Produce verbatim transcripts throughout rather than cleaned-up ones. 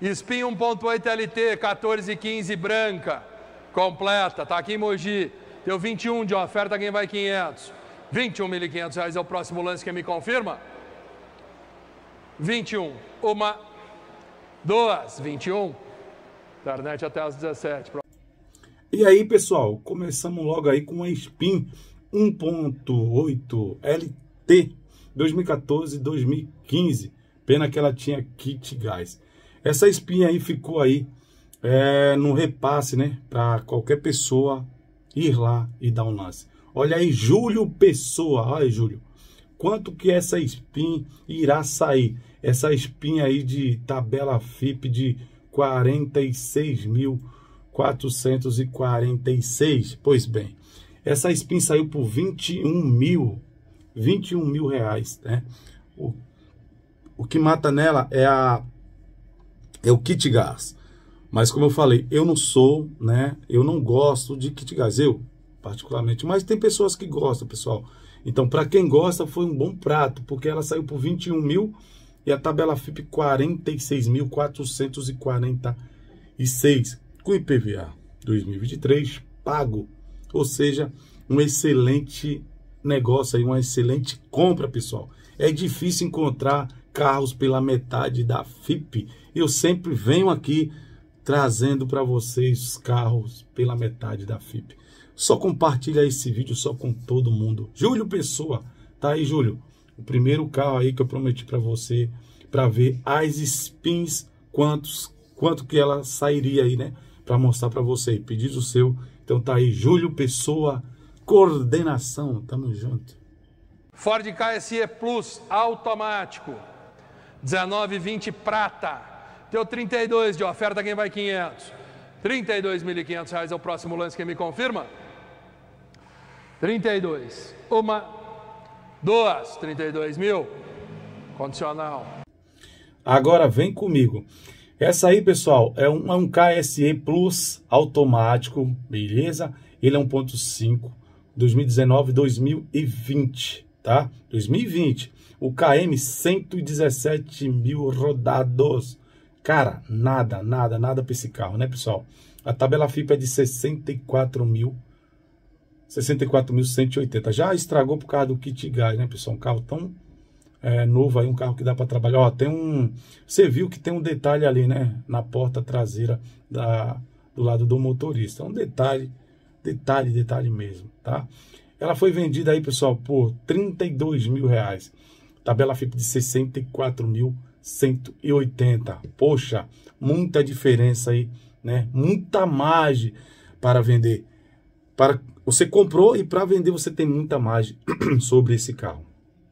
Spin um ponto oito L T, quatorze quinze branca, completa, tá aqui em Mogi. Deu vinte e um de oferta, quem vai quinhentos. vinte e um mil e quinhentos reais é o próximo lance, quem me confirma? vinte e um, uma, duas, vinte e um. Internet até às dezessete. E aí, pessoal, começamos logo aí com a Spin um ponto oito L T dois mil e quatorze dois mil e quinze. Pena que ela tinha kit gás. Essa Spin aí ficou aí é, no repasse, né? Para qualquer pessoa ir lá e dar um lance. Olha aí, Júlio Pessoa. Olha aí, Júlio. Quanto que essa Spin irá sair? Essa Spin aí de tabela F I P de quarenta e seis mil quatrocentos e quarenta e seis. Pois bem, essa Spin saiu por vinte e um mil. vinte e um mil reais, né? O, o que mata nela é a é o kit gás. Mas como eu falei, eu não sou, né? Eu não gosto de kit gás, eu particularmente. Mas tem pessoas que gostam, pessoal. Então, para quem gosta, foi um bom prato, porque ela saiu por vinte e um mil e a tabela F I P quarenta e seis mil quatrocentos e quarenta e seis, com I P V A dois mil e vinte e três pago. Ou seja, um excelente negócio aí, uma excelente compra, pessoal. É difícil encontrar carros pela metade da F I P. Eu sempre venho aqui trazendo para vocês os carros pela metade da F I P. Só compartilha esse vídeo só com todo mundo. Júlio Pessoa, tá aí, Júlio? O primeiro carro aí que eu prometi para você, para ver as spins, quantos, quanto que ela sairia aí, né? Para mostrar para você. Pedido o seu. Então tá aí, Júlio Pessoa, coordenação. Tamo junto. Ford Ka S E Plus automático, dezenove vinte prata. Deu trinta e dois de oferta, quem vai quinhentos. trinta e dois mil e quinhentos reais é o próximo lance, quem me confirma? trinta e dois. Uma, duas, trinta e dois mil. Condicional. Agora vem comigo. Essa aí, pessoal, é um, é um Ka S E Plus automático, beleza? Ele é um ponto cinco, dois mil e dezenove, dois mil e vinte, tá? dois mil e vinte. O K M cento e dezessete mil rodados. Cara, nada, nada, nada para esse carro, né, pessoal? A tabela F I P é de sessenta e quatro mil, sessenta e quatro mil cento e oitenta. Já estragou por causa do kit gás, né, pessoal? Um carro tão é, novo aí, um carro que dá para trabalhar. Ó, tem um... Você viu que tem um detalhe ali, né? Na porta traseira da, do lado do motorista. Um detalhe, detalhe, detalhe mesmo, tá? Ela foi vendida aí, pessoal, por trinta e dois mil reais. Tabela F I P de sessenta e quatro mil cento e oitenta. Poxa, muita diferença aí, né? Muita margem para vender. Para você comprou e para vender você tem muita margem sobre esse carro.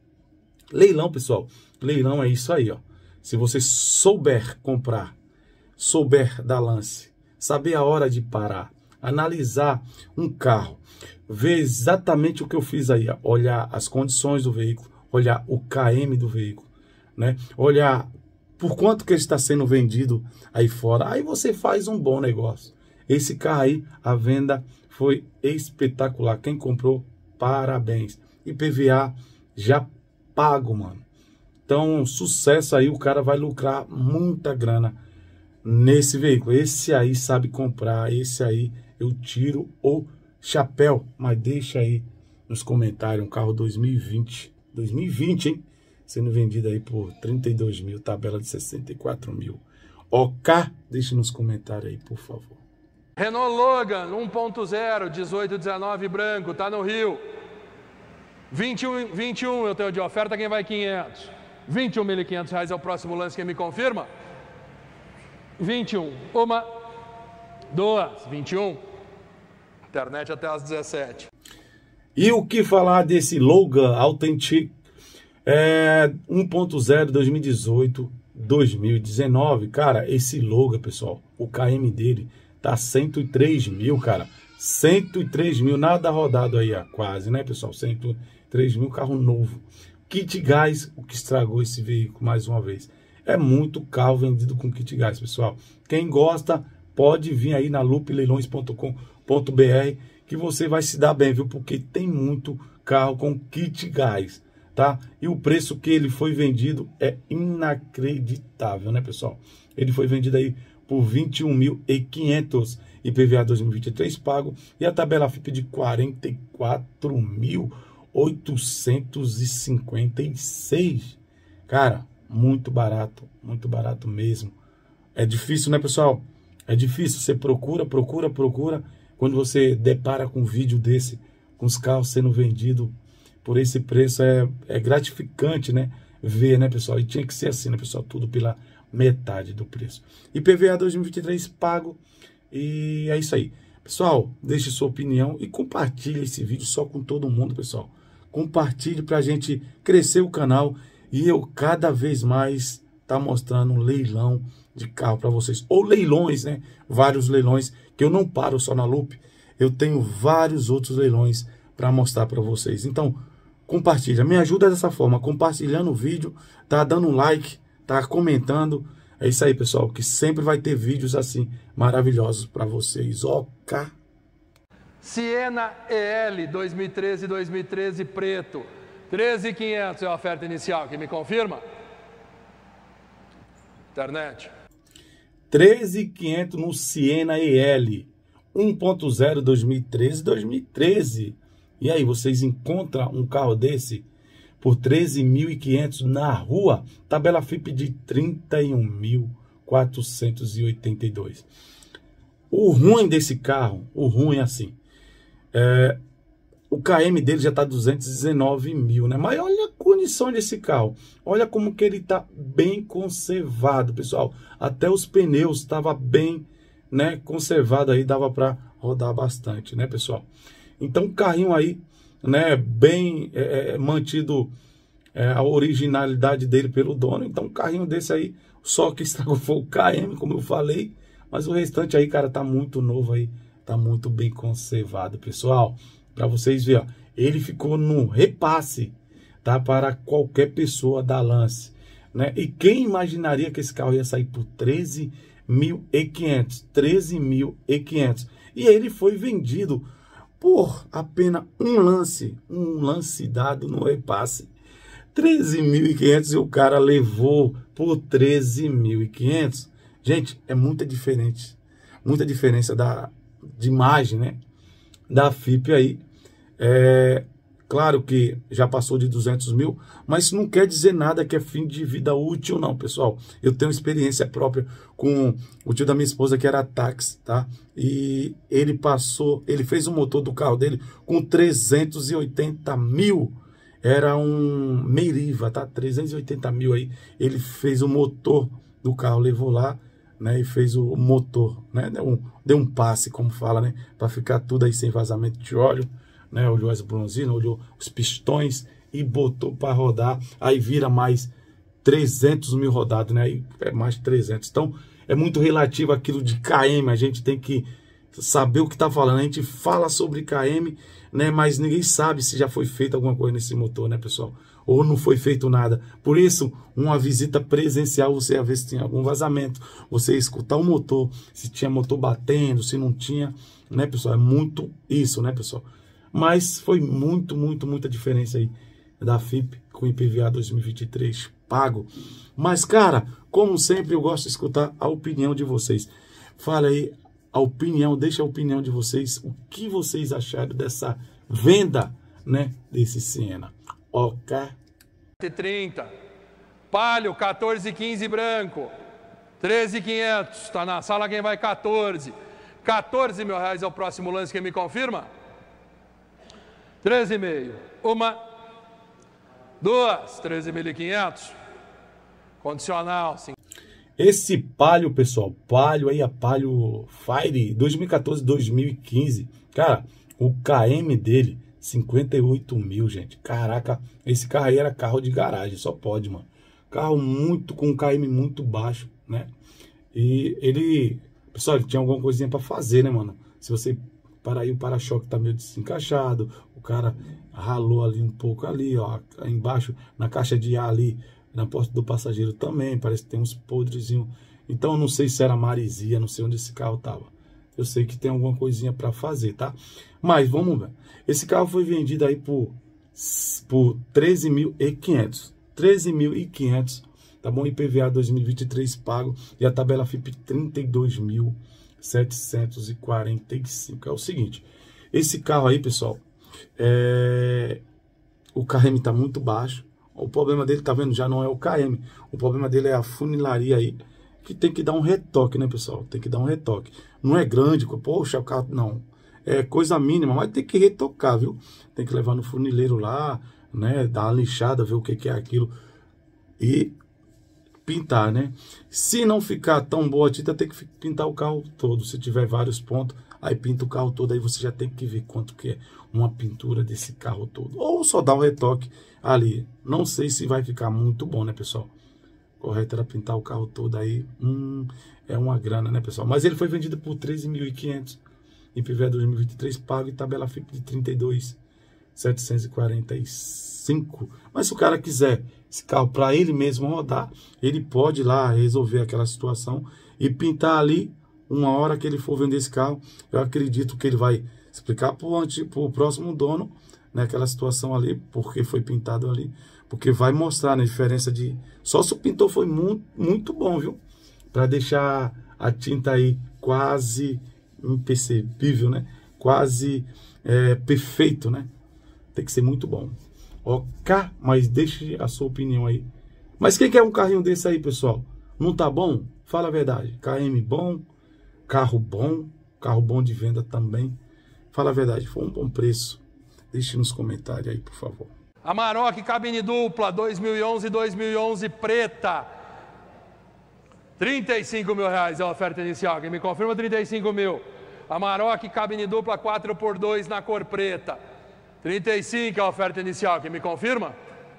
Leilão, pessoal. Leilão é isso aí, ó. Se você souber comprar, souber dar lance, saber a hora de parar, analisar um carro, ver exatamente o que eu fiz aí, ó. Olhar as condições do veículo, olhar o K M do veículo, né? Olhar por quanto que ele está sendo vendido aí fora. Aí você faz um bom negócio. Esse carro aí, a venda foi espetacular. Quem comprou, parabéns. I P V A já pago, mano. Então, sucesso aí, o cara vai lucrar muita grana nesse veículo. Esse aí sabe comprar, esse aí eu tiro o chapéu. Mas deixa aí nos comentários, um carro dois mil e vinte, dois mil e vinte, hein? Sendo vendido aí por trinta e dois mil, tabela de sessenta e quatro mil. OK? Deixe nos comentários aí, por favor. Renault Logan um ponto zero, dezoito dezenove branco, tá no Rio. vinte e um, vinte e um eu tenho de oferta, quem vai quinhentos. vinte e um mil e quinhentos reais é o próximo lance, quem me confirma? vinte e um. Uma, duas, vinte e um. Internet até às dezessete. E o que falar desse Logan Authentic é, um ponto zero dois mil e dezoito, dois mil e dezenove? Cara, esse Logan, pessoal, o K M dele tá cento e três mil, cara. cento e três mil, nada rodado aí, ó, quase, né, pessoal? cento e três mil, carro novo. Kit gás, o que estragou esse veículo mais uma vez. É muito carro vendido com kit gás, pessoal. Quem gosta, pode vir aí na loop leilões ponto com ponto br que você vai se dar bem, viu? Porque tem muito carro com kit gás, tá? E o preço que ele foi vendido é inacreditável, né, pessoal? ele foi vendido aí por vinte e um mil e quinhentos. I P V A dois mil e vinte e três pago. E a tabela F I P de quarenta e quatro mil oitocentos e cinquenta e seis. Cara, muito barato, muito barato mesmo. É difícil, né, pessoal? É difícil. Você procura, procura, procura. Quando você depara com um vídeo desse, com os carros sendo vendidos por esse preço, é, é gratificante, né? Ver, né, pessoal? E tinha que ser assim, né, pessoal? Tudo pela metade do preço. I P V A dois mil e vinte e três pago. E é isso aí. Pessoal, deixe sua opinião e compartilhe esse vídeo só com todo mundo, pessoal. Compartilhe para a gente crescer o canal e eu cada vez mais tá mostrando um leilão de carro para vocês. Ou leilões, né? Vários leilões, que eu não paro só na Loop. Eu tenho vários outros leilões para mostrar para vocês. Então, compartilha. Me ajuda dessa forma, compartilhando o vídeo, tá dando um like, tá comentando. É isso aí, pessoal, que sempre vai ter vídeos assim maravilhosos para vocês. Ok? Siena E L dois mil e treze, dois mil e treze preto. treze mil e quinhentos é a oferta inicial. Quem me confirma? Internet. treze mil e quinhentos no Siena E L. um ponto zero dois mil e treze, dois mil e treze. E aí, vocês encontram um carro desse por treze mil e quinhentos na rua? Tabela F I P de trinta e um mil quatrocentos e oitenta e dois. O ruim desse carro, o ruim é assim, é, o K M dele já está duzentos e dezenove mil, né? Mas olha a condição desse carro. Olha como que ele está bem conservado, pessoal. Até os pneus estavam bem, né, conservado aí, dava para rodar bastante, né, pessoal? Então o carrinho aí, né, bem é, mantido é, a originalidade dele pelo dono. Então um carrinho desse aí, só que estragou foi o K M, como eu falei. Mas o restante aí, cara, tá muito novo aí, tá muito bem conservado, pessoal. Para vocês verem, ó, ele ficou no repasse, tá? Para qualquer pessoa da lance, né? E quem imaginaria que esse carro ia sair por treze mil e quinhentos? treze mil e quinhentos. E ele foi vendido por apenas um lance, um lance dado no repasse. treze mil e quinhentos e o cara levou por treze mil e quinhentos. Gente, é muita diferente, muita diferença da, de imagem, né? Da F I P aí. É, claro que já passou de duzentos mil, mas isso não quer dizer nada que é fim de vida útil, não, pessoal. Eu tenho experiência própria com o tio da minha esposa, que era táxi, tá? E ele passou, ele fez o motor do carro dele com trezentos e oitenta mil. Era um Meriva, tá? trezentos e oitenta mil aí. Ele fez o motor do carro, levou lá, né, e fez o motor, né, deu um, deu um passe, como fala, né, para ficar tudo aí sem vazamento de óleo, né, olhou as bronzinas, olhou os pistões e botou para rodar, aí vira mais trezentos mil rodados, né, aí é mais trezentos, então é muito relativo aquilo de K M, a gente tem que saber o que tá falando, a gente fala sobre K M, né, mas ninguém sabe se já foi feita alguma coisa nesse motor, né, pessoal, ou não foi feito nada. Por isso, uma visita presencial, você ia ver se tinha algum vazamento, você ia escutar o motor, se tinha motor batendo, se não tinha, né, pessoal? É muito isso, né, pessoal? Mas foi muito, muito, muita diferença aí da F I P com o I P V A dois mil e vinte e três pago. Mas, cara, como sempre, eu gosto de escutar a opinião de vocês. Fala aí a opinião, deixa a opinião de vocês, o que vocês acharam dessa venda, né, desse Siena. Ok? trinta. Palio, quatorze e quinze branco. treze mil e quinhentos. Está na sala quem vai quatorze. quatorze mil reais é o próximo lance. Quem me confirma? treze e meio. Uma. Duas. treze mil e quinhentos. Condicional. Sim. Esse Palio, pessoal. Palio aí, a Palio Fire dois mil e quatorze, dois mil e quinze. Cara, o K M dele cinquenta e oito mil, gente. Caraca, esse carro aí era carro de garagem, só pode, mano. Carro muito, com um K M muito baixo, né? E ele, pessoal, ele tinha alguma coisinha pra fazer, né, mano? Se você parar aí, o para-choque tá meio desencaixado, o cara ralou ali um pouco ali, ó, embaixo, na caixa de ar ali, na porta do passageiro também, parece que tem uns podrezinhos. Então, eu não sei se era maresia, não sei onde esse carro tava. Eu sei que tem alguma coisinha para fazer, tá? Mas vamos ver. Esse carro foi vendido aí por, por treze mil e quinhentos. treze mil e quinhentos tá bom? I P V A dois mil e vinte e três pago e a tabela F I P trinta e dois mil setecentos e quarenta e cinco. É o seguinte, esse carro aí, pessoal, é... o K M tá muito baixo. O problema dele, tá vendo, já não é o K M. O problema dele é a funilaria aí, que tem que dar um retoque, né, pessoal? Tem que dar um retoque. Não é grande, poxa, o carro, não. É coisa mínima, mas tem que retocar, viu? Tem que levar no funileiro lá, né? Dar uma lixada, ver o que, que é aquilo. E pintar, né? Se não ficar tão boa a tinta, tem que pintar o carro todo. Se tiver vários pontos, aí pinta o carro todo. Aí você já tem que ver quanto que é uma pintura desse carro todo. Ou só dá um retoque ali. Não sei se vai ficar muito bom, né, pessoal? Correto era pintar o carro todo aí. Hum, é uma grana, né, pessoal? Mas ele foi vendido por treze mil e quinhentos. I P V A dois mil e vinte e três pago e tabela F I P de trinta e dois mil setecentos e quarenta e cinco. Mas se o cara quiser esse carro para ele mesmo rodar, ele pode ir lá resolver aquela situação e pintar ali uma hora que ele for vender esse carro. Eu acredito que ele vai explicar para o próximo dono, né, aquela situação ali, porque foi pintado ali. Porque vai mostrar, né, a diferença de... Só se o pintor foi muito, muito bom, viu? Para deixar a tinta aí quase imperceptível, né? Quase é, perfeito, né? Tem que ser muito bom. Ok? Mas deixe a sua opinião aí. Mas quem quer um carrinho desse aí, pessoal? Não tá bom? Fala a verdade. K M bom, carro bom, carro bom de venda também. Fala a verdade, foi um bom preço. Deixe nos comentários aí, por favor. Amarok cabine dupla, dois mil e onze, dois mil e onze preta. trinta e cinco mil reais é a oferta inicial. Quem me confirma, trinta e cinco mil. Amarok cabine dupla quatro por dois na cor preta. trinta e cinco é a oferta inicial. Quem me confirma?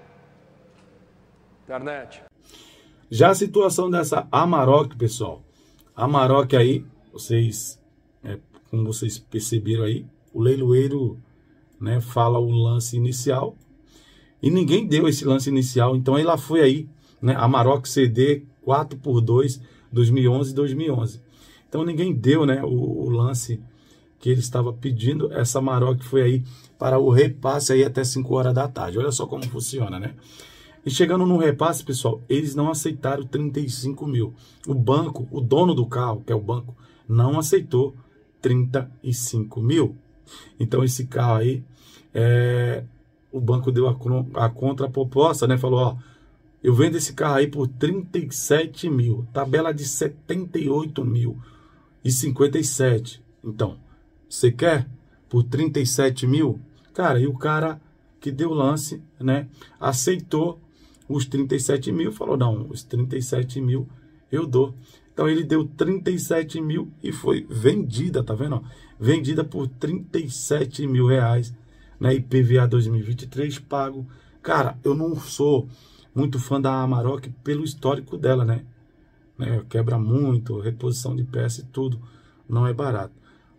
Internet. Já a situação dessa Amarok, pessoal. Amarok aí, vocês, é, como vocês perceberam aí, o leiloeiro, né, fala o lance inicial. E ninguém deu esse lance inicial. Então ela foi aí, né, Amarok C D quatro por dois, dois mil e onze e dois mil e onze. Então ninguém deu, né, o, o lance que ele estava pedindo. Essa Amarok foi aí para o repasse aí até cinco horas da tarde. Olha só como funciona, né? E chegando no repasse, pessoal, eles não aceitaram trinta e cinco mil. O banco, o dono do carro, que é o banco, não aceitou trinta e cinco mil. Então esse carro aí, é, o banco deu a, a contraproposta, né? Falou, ó, eu vendo esse carro aí por trinta e sete mil, tabela de setenta e oito mil e cinquenta e sete. Então, você quer por trinta e sete mil? Cara, e o cara que deu lance, né, aceitou os trinta e sete mil, falou, não, os trinta e sete mil eu dou. Então ele deu trinta e sete mil e foi vendida, tá vendo? Vendida por trinta e sete mil reais, né? I P V A dois mil e vinte e três pago. Cara, eu não sou muito fã da Amarok pelo histórico dela, né? né? Quebra muito, reposição de peça e tudo. Não é barato.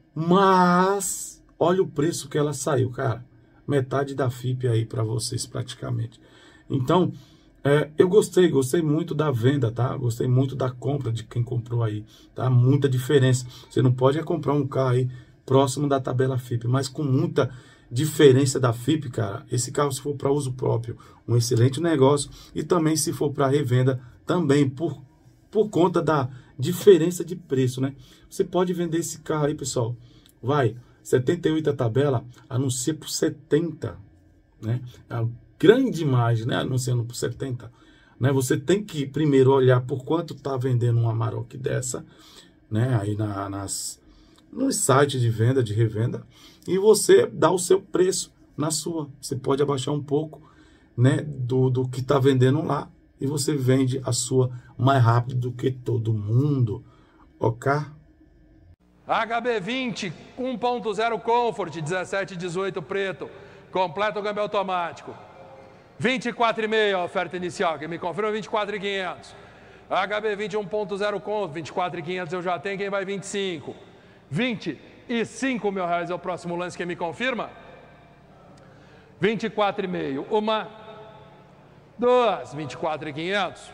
Mas, olha o preço que ela saiu, cara. Metade da F I P aí para vocês, praticamente. Então, é, eu gostei, gostei muito da venda, tá? Gostei muito da compra de quem comprou aí, tá? Muita diferença. Você não pode é comprar um carro aí próximo da tabela F I P, mas com muita diferença da F I P, cara. Esse carro, se for para uso próprio, um excelente negócio. E também, se for para revenda, também por, por conta da diferença de preço, né? Você pode vender esse carro aí, pessoal. Vai, setenta e oito a tabela, anuncia por setenta, né? A grande imagem, né? Anunciando por setenta, né? Você tem que primeiro olhar por quanto tá vendendo uma Amarok dessa, né? Aí na, nas, nos sites de venda, de revenda, e você dá o seu preço na sua. Você pode abaixar um pouco, né? Do, do que tá vendendo lá, e você vende a sua mais rápido do que todo mundo, ok? H B vinte, um ponto zero Comfort, dezessete e dezoito preto, completo o câmbio automático. vinte e quatro e meio a oferta inicial, quem me confirma vinte e quatro mil e quinhentos. H B vinte um ponto zero Comfort, vinte e quatro mil e quinhentos eu já tenho, quem vai vinte e cinco? vinte e cinco mil reais é o próximo lance, quem me confirma? vinte e quatro e meio, uma, duas, vinte e quatro mil e quinhentos.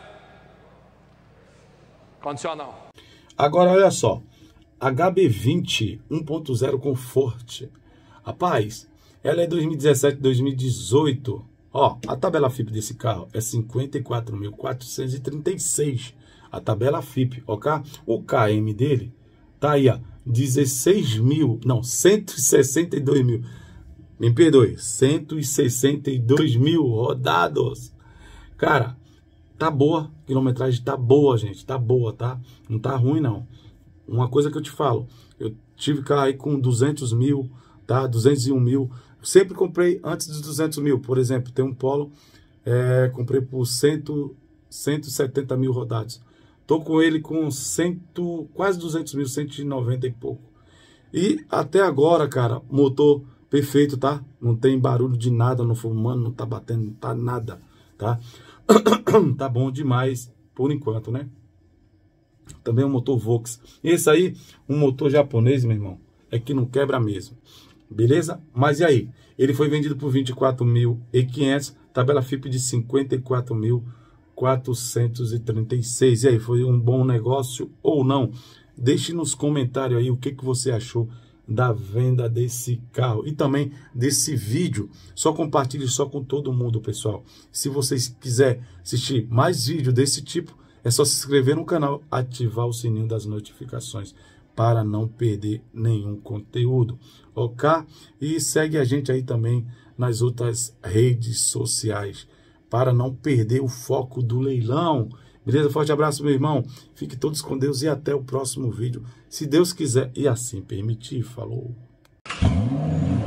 Condicional. Agora olha só. H B vinte um ponto zero Comfort. Rapaz, ela é dois mil e dezessete, dois mil e dezoito, Ó, a tabela F I P desse carro é cinquenta e quatro mil quatrocentos e trinta e seis. A tabela F I P, ok? O K M dele tá aí, ó, dezesseis mil, não, cento e sessenta e dois mil. Me perdoe, cento e sessenta e dois mil rodados. Cara, tá boa, a quilometragem tá boa, gente, tá boa, tá? Não tá ruim, não. Uma coisa que eu te falo, eu tive carro aí com duzentos mil, tá? duzentos e um mil. Sempre comprei antes dos duzentos mil. Por exemplo, tem um Polo, é, comprei por cento, cento e setenta mil rodados. Tô com ele com cem, quase duzentos mil, cento e noventa e pouco. E até agora, cara, motor perfeito, tá? Não tem barulho de nada, não fumando, não tá batendo, não tá nada, tá? Tá bom demais por enquanto, né? Também um motor Vox. Esse aí, um motor japonês, meu irmão, é que não quebra mesmo. Beleza? Mas e aí? Ele foi vendido por vinte e quatro mil e quinhentos, tabela F I P de cinquenta e quatro mil quatrocentos e trinta e seis. E aí, foi um bom negócio ou não? Deixe nos comentários aí o que, que você achou da venda desse carro e também desse vídeo. Só compartilhe só com todo mundo, pessoal. Se vocês quiserem assistir mais vídeos desse tipo, é só se inscrever no canal, ativar o sininho das notificações para não perder nenhum conteúdo, ok? E segue a gente aí também nas outras redes sociais para não perder o foco do leilão. Beleza? Forte abraço, meu irmão. Fique todos com Deus e até o próximo vídeo, se Deus quiser e assim permitir. Falou!